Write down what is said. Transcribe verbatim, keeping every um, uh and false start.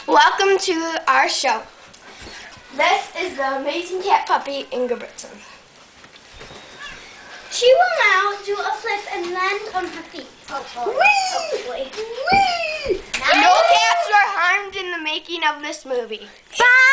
Welcome to our show. This is the amazing cat puppy, Ingebrigtsen. She will now do a flip and land on her feet. Hopefully. Hopefully. Whee! No cats were harmed in the making of this movie. Bye!